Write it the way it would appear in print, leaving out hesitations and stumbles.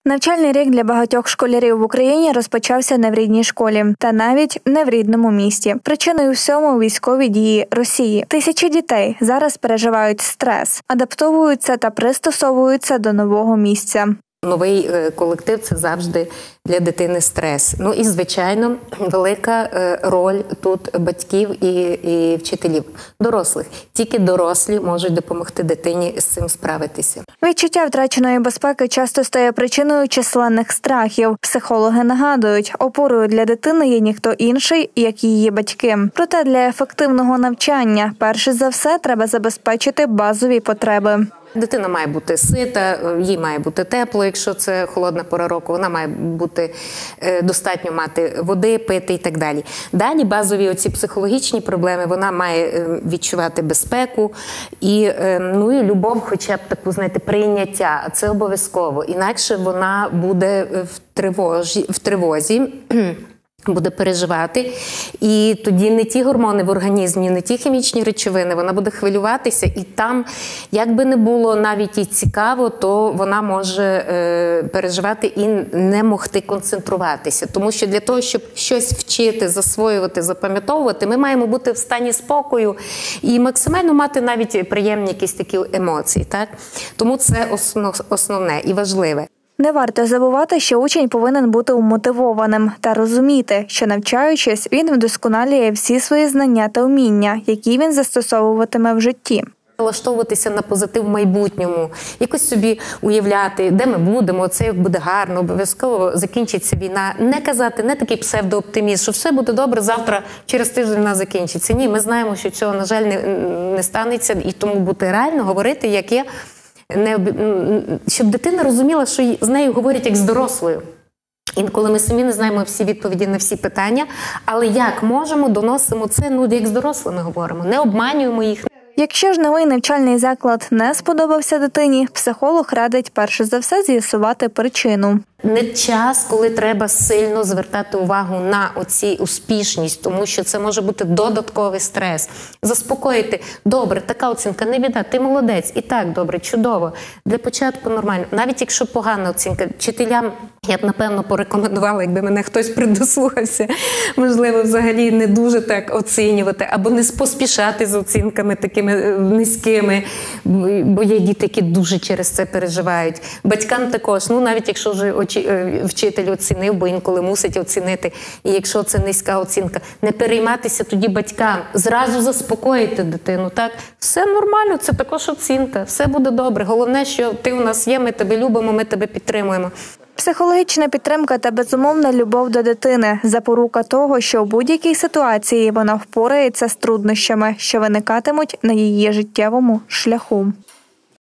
Навчальний рік для багатьох школярів в Україні розпочався не в рідній школі, та навіть не в рідному місті. Причиною всьому – військові дії Росії. Тисячі дітей зараз переживають стрес, адаптовуються та пристосовуються до нового місця. Новий колектив – це завжди для дитини стрес. Ну і, звичайно, велика роль тут батьків і вчителів, дорослих. Тільки дорослі можуть допомогти дитині з цим справитися. Відчуття втраченої безпеки часто стає причиною численних страхів. Психологи нагадують, опорою для дитини є ніхто інший, як її батьки. Проте для ефективного навчання, перш за все, треба забезпечити базові потреби. Дитина має бути сита, їй має бути тепло, якщо це холодна пора року, вона має бути достатньо мати води, пити і так далі. Далі базові оці психологічні проблеми, вона має відчувати безпеку і любов, хоча б таку, знаєте, прийняття, це обов'язково, інакше вона буде в тривозі, буде переживати, і тоді не ті гормони в організмі, не ті хімічні речовини, вона буде хвилюватися, і там, як би не було навіть і цікаво, то вона може переживати і не могти концентруватися. Тому що для того, щоб щось вчити, засвоювати, запам'ятовувати, ми маємо бути в стані спокою і максимально мати навіть приємні якісь такі емоції. Так? Тому це основне і важливе. Не варто забувати, що учень повинен бути умотивованим та розуміти, що навчаючись, він вдосконалює всі свої знання та вміння, які він застосовуватиме в житті. Налаштовуватися на позитив в майбутньому, якось собі уявляти, де ми будемо, це буде гарно, обов'язково закінчиться війна. Не казати, не такий псевдооптимізм, що все буде добре, завтра, через тиждень вона закінчиться. Ні, ми знаємо, що цього, на жаль, не станеться, і тому бути реально, говорити, як є. Щоб дитина розуміла, що з нею говорять як з дорослою. Інколи ми самі не знаємо всі відповіді на всі питання, але як можемо, доносимо це, як з дорослими говоримо, не обманюємо їх. Якщо ж новий навчальний заклад не сподобався дитині, психолог радить перш за все з'ясувати причину. Не час, коли треба сильно звертати увагу на оці успішність, тому що це може бути додатковий стрес. Заспокоїти, добре, така оцінка, не біда, ти молодець, і так, добре, чудово. Для початку нормально. Навіть якщо погана оцінка, вчителям я б, напевно, порекомендувала, якби мене хтось придослухався, можливо, взагалі не дуже так оцінювати, або не поспішати з оцінками такими низькими, бо є діти, які дуже через це переживають. Батькам також, навіть якщо вже вчитель оцінив, бо інколи мусить оцінити, і якщо це низька оцінка, не перейматися тоді батькам, зразу заспокоїти дитину, так? Все нормально, це також оцінка, все буде добре, головне, що ти у нас є, ми тебе любимо, ми тебе підтримуємо. Психологічна підтримка та безумовна любов до дитини – запорука того, що в будь-якій ситуації вона впорається з труднощами, що виникатимуть на її життєвому шляху.